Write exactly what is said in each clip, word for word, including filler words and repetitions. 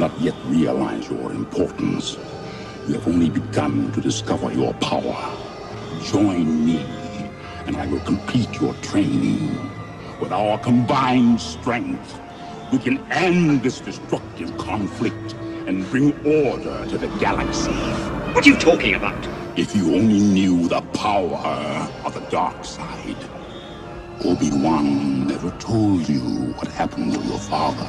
not yet realize your importance. You have only begun to discover your power. Join me, and I will complete your training. With our combined strength, we can end this destructive conflict and bring order to the galaxy. What are you talking about? If you only knew the power of the dark side. Obi-Wan never told you what happened to your father.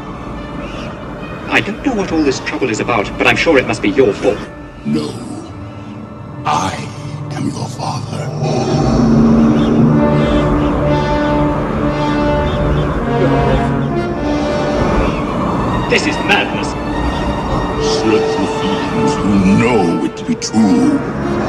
I don't know what all this trouble is about, but I'm sure it must be your fault. No. I am your father. This is madness. Search the fiends who know it to be true.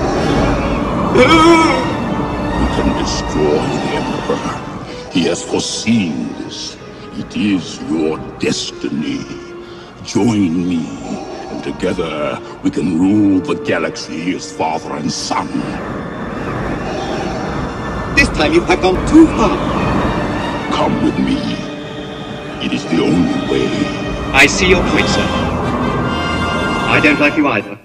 We can destroy the Emperor. He has foreseen this. It is your destiny. Join me, and together we can rule the galaxy as father and son. This time you have gone too far. Come with me. It is the only way. I see your point, sir. I don't like you either.